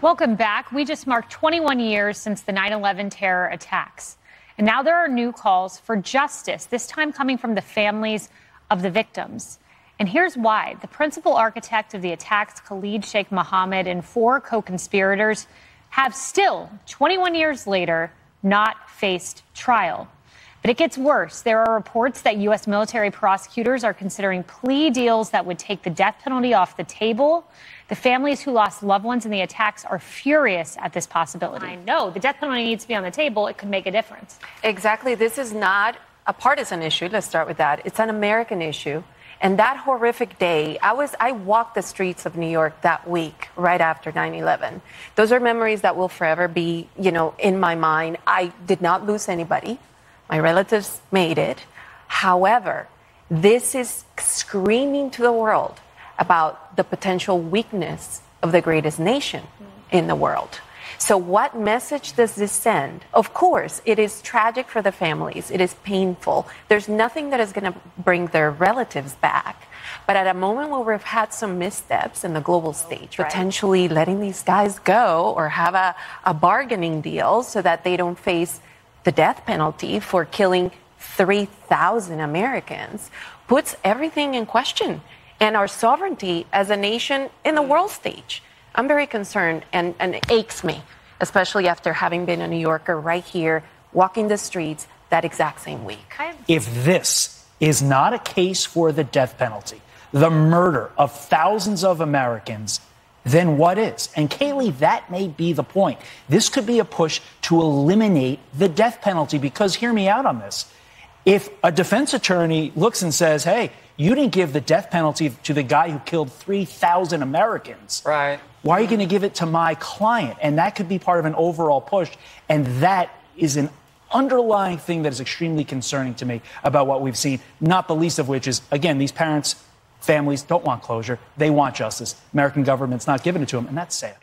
Welcome back. We just marked 21 years since the 9/11 terror attacks. And now there are new calls for justice, this time coming from the families of the victims. And here's why. The principal architect of the attacks, Khalid Sheikh Mohammed, and 4 co-conspirators have still, 21 years later, not faced trial. But it gets worse. There are reports that U.S. military prosecutors are considering plea deals that would take the death penalty off the table. The families who lost loved ones in the attacks are furious at this possibility. I know the death penalty needs to be on the table. It could make a difference. Exactly. This is not a partisan issue. Let's start with that. It's an American issue. And that horrific day, I walked the streets of New York that week right after 9/11. Those are memories that will forever be, in my mind. I did not lose anybody. My relatives made it. However, this is screaming to the world about the potential weakness of the greatest nation in the world. So what message does this send? Of course, it is tragic for the families. It is painful. There's nothing that is going to bring their relatives back. But at a moment where we've had some missteps in the global stage, potentially letting these guys go or have a bargaining deal so that they don't face the death penalty for killing 3,000 Americans, puts everything in question and our sovereignty as a nation in the world stage. I'm very concerned, and it aches me, especially after having been a New Yorker right here, walking the streets that exact same week. If this is not a case for the death penalty, the murder of thousands of Americans, then what is? And Kaylee, that may be the point. This could be a push to eliminate the death penalty, because hear me out on this. If a defense attorney looks and says, hey, you didn't give the death penalty to the guy who killed 3,000 Americans. Right. Why are you going to give it to my client? And that could be part of an overall push. And that is an underlying thing that is extremely concerning to me about what we've seen, not the least of which is, again, these parents, families don't want closure. They want justice. American government's not giving it to them, and that's sad.